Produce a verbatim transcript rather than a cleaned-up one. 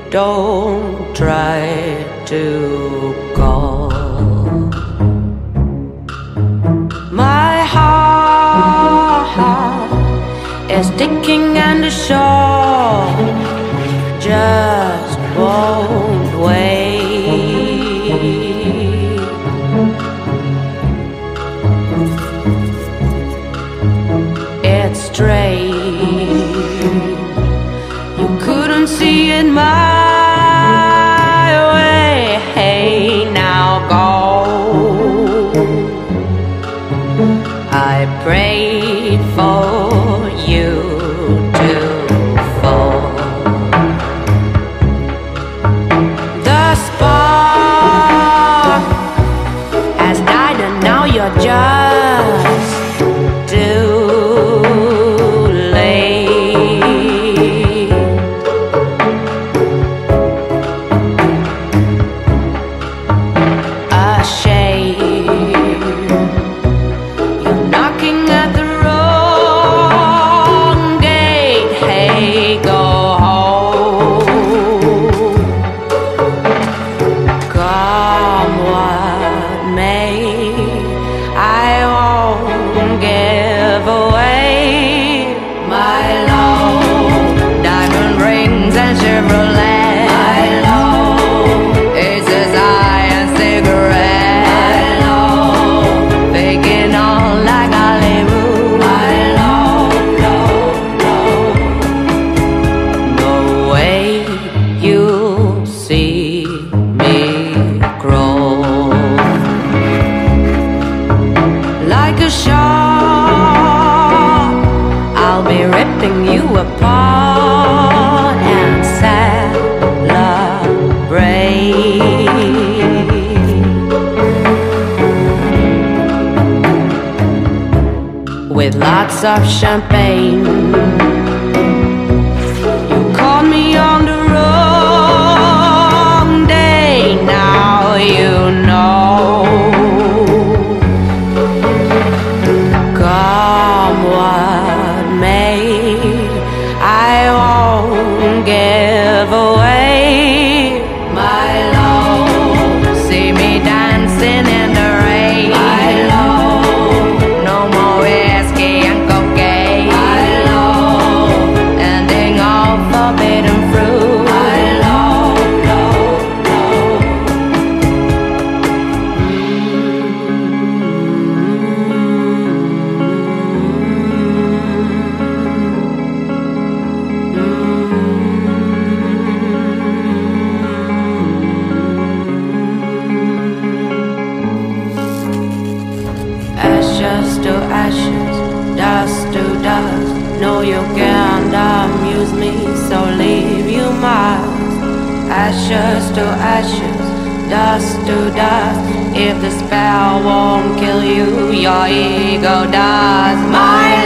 don't try to call. My heart is ticking and the shore just won't wait. It's strange, you couldn't see it my way. Hey, now go. I prayed for you to fall. The spark has died and now you're just too late. A shame, you're knocking at the wrong gate. Hey, go home. Come what may, I won't give away my love. Diamond rings and Chevrolet. My love. Aces high and cigarette. My love. Faking all like Hollywood. My love, love, love. No way you'll see me crawl like a shark. I'll be ripping you apart and celebrate with lots of champagne. You called me on the wrong day. Now you know. Come what may, I won't give away my love. See me dancing in the rain. My love. No more whiskey and cocaine. My love. Ending all forbidden fruit. My love, love, love. Ashes to ashes, dust to dust. No, you can't amuse me, so leave you must. Ashes to ashes, dust to dust. If the spell won't kill you, your ego does. My